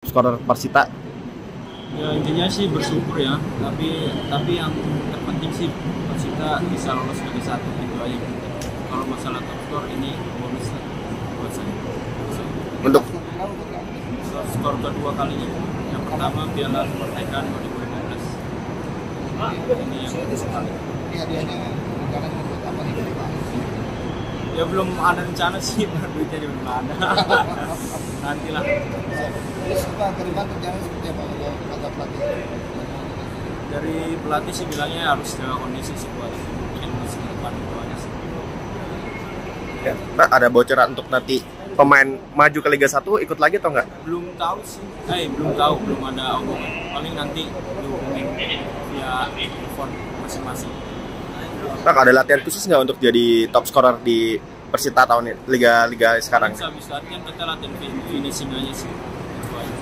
scorer Persita? Ya intinya sih bersyukur ya, tapi yang terpenting sih Persita bisa lolos Liga 1 itu aja. Kalau masalah top skor ini bonus lah buat saya. Untuk Skor kedua kalinya. Yang pertama Piala Kemerdekaan 2015. Ini yang kedua kali. Ya belum ada rencana sih, duitnya juga belum ada. Nantilah. Terus ke depan rencana seperti apa kalau kata pelatih? Dari pelatih sih bilangnya harus jaga kondisi sih buat mungkin musim depan itu aja sih. ya, Pak, ada bocoran untuk nanti pemain maju ke Liga 1 ikut lagi atau enggak? Belum tahu sih, belum tahu, belum ada omongan. Paling nanti dihubungin via telepon masing-masing. Pak, ada latihan khusus nggak untuk jadi top scorer di Persita tahun ini, liga sekarang? Habis latihan kita latihan finishing aja sih. Itu aja.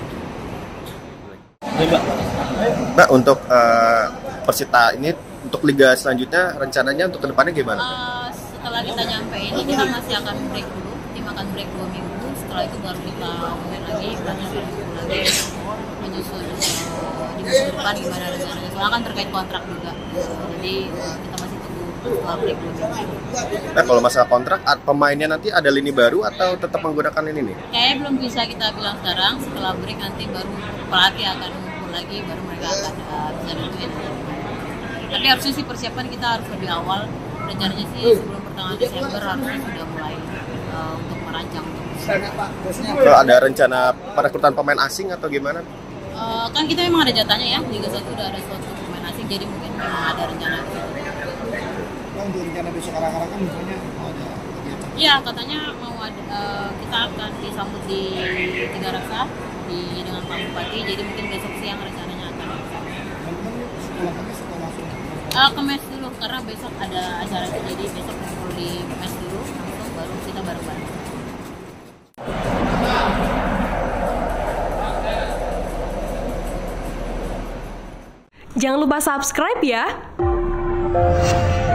Mbak, untuk Persita ini untuk liga selanjutnya rencananya untuk kedepannya gimana? Setelah kita nyampe ini kita masih akan break dulu, tim akan break 2 minggu. Setelah itu baru kita mulai lagi, lagi menyusun di musim depan gimana rencananya. Soalnya kan terkait kontrak juga, jadi kita masih tunggu setelah break 2 minggu. Nah, kalau masalah kontrak, pemainnya nanti ada lini baru atau tetap menggunakan ini nih? Kayaknya belum bisa kita bilang sekarang. Setelah break nanti baru pelatih akan ngumpul lagi, baru mereka akan bisa nentuin. Tapi harusnya sih persiapan kita harus lebih awal. Rencananya sih sebelum pertengahan Desember harusnya sudah mulai untuk merancang. Kalau ada rencana perekrutan pemain asing atau gimana? Kan kita memang ada jatahnya ya, Liga 1 udah ada suatu pemain asing, jadi mungkin memang ada rencana itu. Kan di rencana besok arah-arahkan misalnya mau ada kegiatan. Iya, katanya mau ada, kita akan disambut di Tiga Raksa dengan Pak Bupati, jadi mungkin besok siang rencananya akan. Sekolah kami sekolah langsung. Ke mes dulu karena besok ada acara itu, jadi besok kumpul di mes dulu langsung baru kita bareng-bareng. Jangan lupa subscribe ya.